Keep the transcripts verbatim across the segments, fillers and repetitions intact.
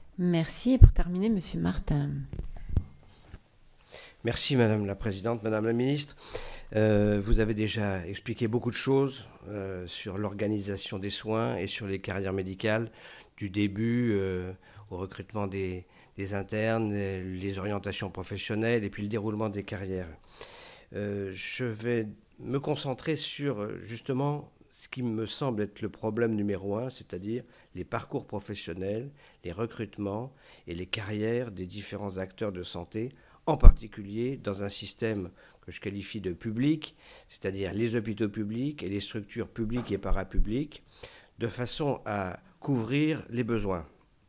Merci. Et pour terminer, Monsieur Martin. Merci Madame la Présidente, Madame la Ministre. Euh, vous avez déjà expliqué beaucoup de choses euh, sur l'organisation des soins et sur les carrières médicales, du début euh, au recrutement des, des internes, les orientations professionnelles et puis le déroulement des carrières. Euh, je vais me concentrer sur justement ce qui me semble être le problème numéro un, c'est-à-dire les parcours professionnels, les recrutements et les carrières des différents acteurs de santé, en particulier dans un système que je qualifie de public, c'est-à-dire les hôpitaux publics et les structures publiques et parapubliques, de façon à couvrir les besoins.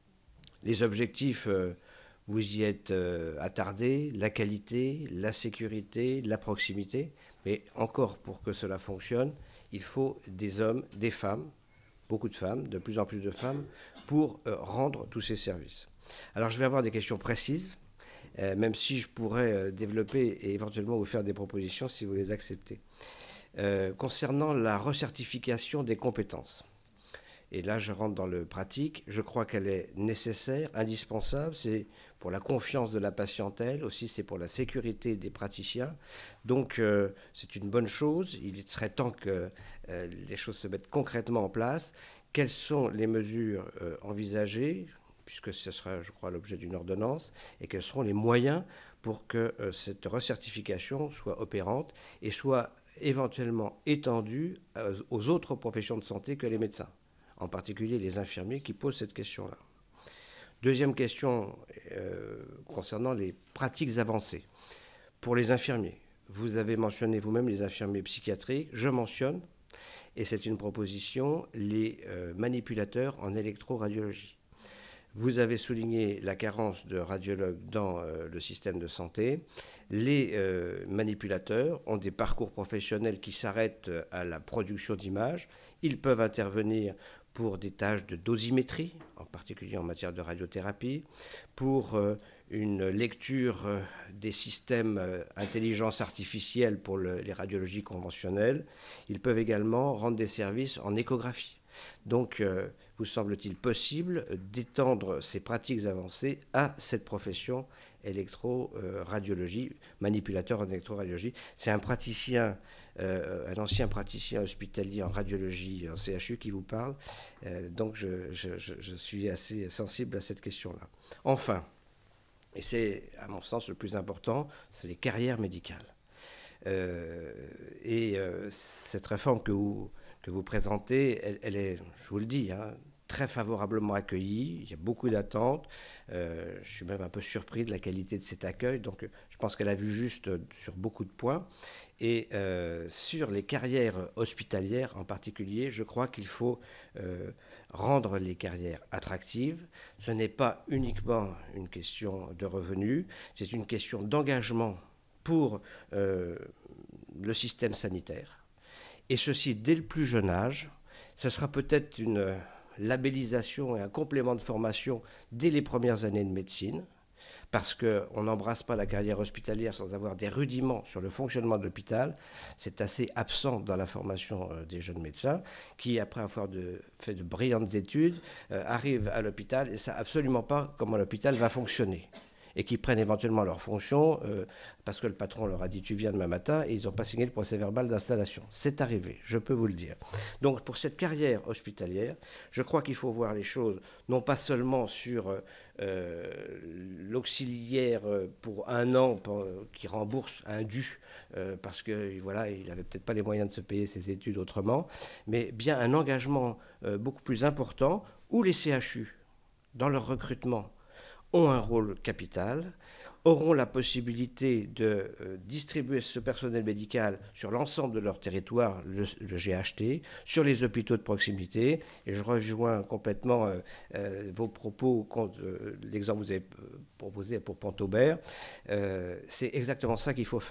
Les objectifs, euh, vous y êtes euh, attardés, la qualité, la sécurité, la proximité, mais encore pour que cela fonctionne, il faut des hommes, des femmes, beaucoup de femmes, de plus en plus de femmes, pour euh, rendre tous ces services. Alors je vais avoir des questions précises, euh, même si je pourrais euh, développer et éventuellement vous faire des propositions si vous les acceptez. Euh, concernant la recertification des compétences, et là je rentre dans le pratique, je crois qu'elle est nécessaire, indispensable, c'est pour la confiance de la patientèle, aussi c'est pour la sécurité des praticiens. Donc euh, c'est une bonne chose, il serait temps que euh, les choses se mettent concrètement en place. Quelles sont les mesures euh, envisagées, puisque ce sera, je crois, l'objet d'une ordonnance, et quels seront les moyens pour que euh, cette recertification soit opérante et soit éventuellement étendue euh, aux autres professions de santé que les médecins, en particulier les infirmiers qui posent cette question-là. Deuxième question euh, concernant les pratiques avancées. Pour les infirmiers, vous avez mentionné vous-même les infirmiers psychiatriques, je mentionne, et c'est une proposition, les euh, manipulateurs en électroradiologie. Vous avez souligné la carence de radiologues dans euh, le système de santé. Les euh, manipulateurs ont des parcours professionnels qui s'arrêtent à la production d'images. Ils peuvent intervenir pour des tâches de dosimétrie, en particulier en matière de radiothérapie, pour euh, une lecture euh, des systèmes euh, intelligence artificielle pour le, les radiologies conventionnelles. Ils peuvent également rendre des services en échographie. Donc, euh, vous semble-t-il possible d'étendre ces pratiques avancées à cette profession électro-radiologie, manipulateur en électroradiologie. C'est un praticien, euh, un ancien praticien hospitalier en radiologie en C H U qui vous parle. Euh, donc, je, je, je suis assez sensible à cette question-là. Enfin, et c'est à mon sens le plus important, c'est les carrières médicales. Euh, et euh, cette réforme que vous que vous présentez, elle, elle est, je vous le dis, hein, très favorablement accueillie. Il y a beaucoup d'attentes. Euh, je suis même un peu surpris de la qualité de cet accueil. Donc, je pense qu'elle a vu juste sur beaucoup de points. Et euh, sur les carrières hospitalières en particulier, je crois qu'il faut euh, rendre les carrières attractives. Ce n'est pas uniquement une question de revenus, c'est une question d'engagement pour euh, le système sanitaire. Et ceci dès le plus jeune âge. Ce sera peut-être une labellisation et un complément de formation dès les premières années de médecine, parce qu'on n'embrasse pas la carrière hospitalière sans avoir des rudiments sur le fonctionnement de l'hôpital. C'est assez absent dans la formation des jeunes médecins qui, après avoir de, fait de brillantes études, euh, arrivent à l'hôpital et ne savent absolument pas comment l'hôpital va fonctionner, et qui prennent éventuellement leurs fonctions euh, parce que le patron leur a dit tu viens demain matin et ils n'ont pas signé le procès verbal d'installation. C'est arrivé, je peux vous le dire. Donc pour cette carrière hospitalière, je crois qu'il faut voir les choses non pas seulement sur euh, l'auxiliaire pour un an pour, qui rembourse un dû euh, parce que voilà, il n'avait peut-être pas les moyens de se payer ses études autrement, mais bien un engagement euh, beaucoup plus important où les C H U, dans leur recrutement, ont un rôle capital, auront la possibilité de euh, distribuer ce personnel médical sur l'ensemble de leur territoire, le, le G H T, sur les hôpitaux de proximité. Et je rejoins complètement euh, euh, vos propos contre euh, l'exemple que vous avez proposé pour Pont-Aubert. Euh, c'est exactement ça qu'il faut faire.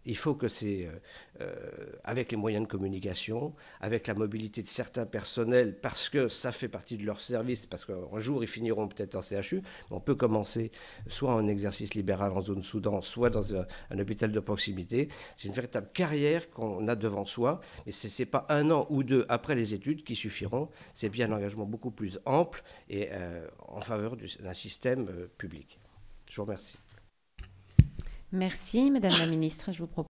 Il faut que c'est, euh, avec les moyens de communication, avec la mobilité de certains personnels, parce que ça fait partie de leur service, parce qu'un jour ils finiront peut-être en C H U, mais on peut commencer soit en exercice libéral en zone Soudan, soit dans un, un hôpital de proximité. C'est une véritable carrière qu'on a devant soi, mais ce n'est pas un an ou deux après les études qui suffiront, c'est bien un engagement beaucoup plus ample et euh, en faveur d'un système euh, public. Je vous remercie. Merci, Madame la Ministre. Je vous propose